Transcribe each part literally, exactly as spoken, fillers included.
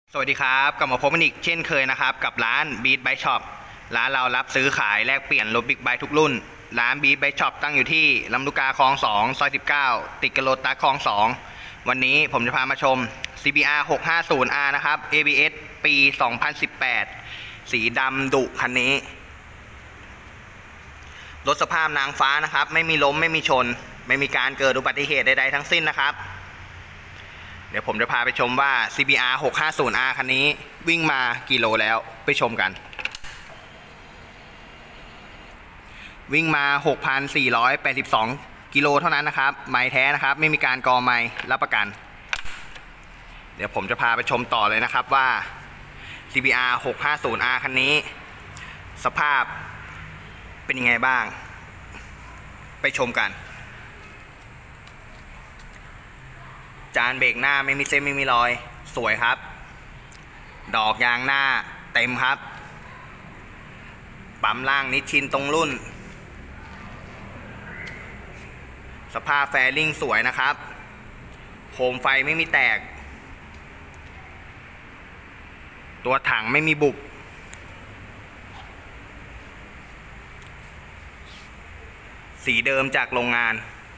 สวัสดีครับกลับมาพบกันอีกเช่นเคยนะครับกับร้าน Beat Bike Shop ร้านเรารับซื้อขายแลกเปลี่ยนรถบิ๊กไบค์ทุกรุ่นร้าน Beat Bike Shop ตั้งอยู่ที่ลำลูกกาคลองสองซอยสิบเก้าติดกับโลตัสคลองสองวันนี้ผมจะพามาชม ซี บี อาร์ หกห้าศูนย์ อาร์ นะครับ เอ บี เอส ปี สองพันสิบแปด สีดำดุคันนี้รถสภาพนางฟ้านะครับไม่มีล้มไม่มีชนไม่มีการเกิดอุบัติเหตุใดๆทั้งสิ้นนะครับเดี๋ยวผมจะพาไปชมว่า ซี บี อาร์ หกห้าศูนย์ อาร์ คันนี้วิ่งมากี่โลแล้วไปชมกันวิ่งมา หกพันสี่ร้อยแปดสิบสอง กิโลเท่านั้นนะครับไม้แท้นะครับไม่มีการกอไม้รับประกันเดี๋ยวผมจะพาไปชมต่อเลยนะครับว่า ซี บี อาร์ หกห้าศูนย์ อาร์ คันนี้สภาพเป็นยังไงบ้างไปชมกันจานเบรกหน้าไม่มีเส้นไม่มีรอยสวยครับดอกยางหน้าเต็มครับปั๊มล่างนิชชินตรงรุ่นสภาพแฟริ่งสวยนะครับโคมไฟไม่มีแตกตัวถังไม่มีบุบสีเดิมจากโรงงาน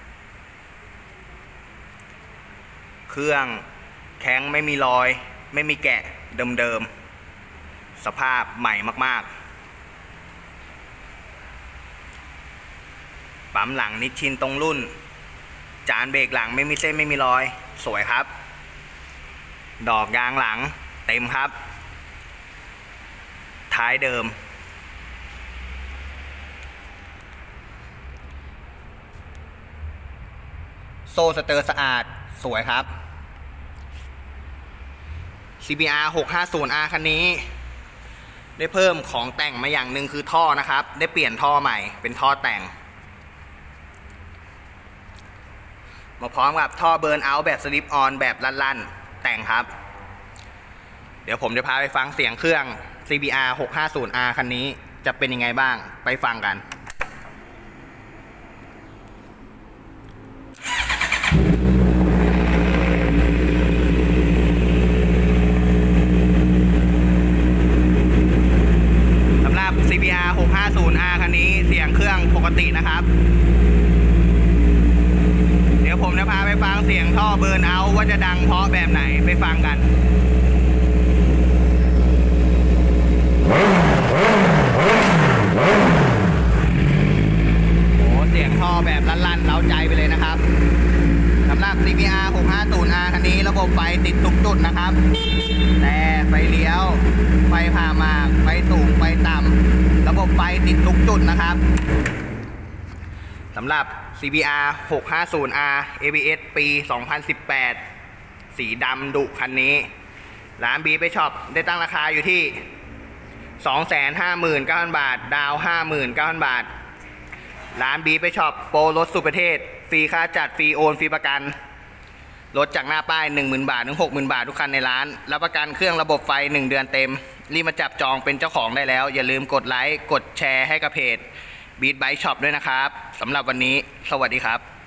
เครื่องแข็งไม่มีรอยไม่มีแกะเดิมๆสภาพใหม่มากๆปั๊มหลังนิชชินตรงรุ่นจานเบรกหลังไม่มีเส้นไม่มีรอยสวยครับดอกยางหลังเต็มครับท้ายเดิมโซ่สเตอร์สะอาดสวยครับ ซี บี อาร์ หกห้าศูนย์ อาร์ คันนี้ได้เพิ่มของแต่งมาอย่างหนึ่งคือท่อนะครับได้เปลี่ยนท่อใหม่เป็นท่อแต่งมาพร้อมกับท่อเบิร์นเอาท์แบบสลิปออนแบบลั่นๆแต่งครับเดี๋ยวผมจะพาไปฟังเสียงเครื่อง ซี บี อาร์ หกห้าศูนย์ อาร์ คันนี้จะเป็นยังไงบ้างไปฟังกันซี บี อาร์ หกห้าศูนย์ อาร์ คันนี้เสียงเครื่องปกตินะครับเดี๋ยวผมจะพาไปฟังเสียงท่อเบิร์นเอาท์ว่าจะดังเพราะแบบไหนไปฟังกันโอ้เสียงท่อแบบลั่นๆเร้าใจไปเลยนะครับสำหรับ ซี บี อาร์ หกห้าศูนย์ อาร์ คันนี้ระบบไฟติดทุกจุดนะครับแต่ไฟเลี้ยวไฟผ่าหมากไฟสูงไฟต่ำระบบไฟติดทุกจุดนะครับสำหรับ ซี บี อาร์ หกห้าศูนย์ อาร์ เอ บี เอส ปี สองพันสิบแปด สีดำดุคันนี้ร้าน Beat Bike Shop ได้ตั้งราคาอยู่ที่ สองแสนห้าหมื่นเก้าพัน บาทดาว ห้าหมื่นเก้าพัน บาทร้าน Beat Bike Shop โปรรถสุดประเทศฟรีค่าจัดฟรีโอนฟรีประกันรถจากหน้าป้าย หนึ่งหมื่น บาทถึง หกหมื่น บาททุกคันในร้านรับประกันเครื่องระบบไฟหนึ่งเดือนเต็มรีบมาจับจองเป็นเจ้าของได้แล้วอย่าลืมกดไลค์กดแชร์ให้กับเพจ Beat Bike Shop ด้วยนะครับสำหรับวันนี้สวัสดีครับ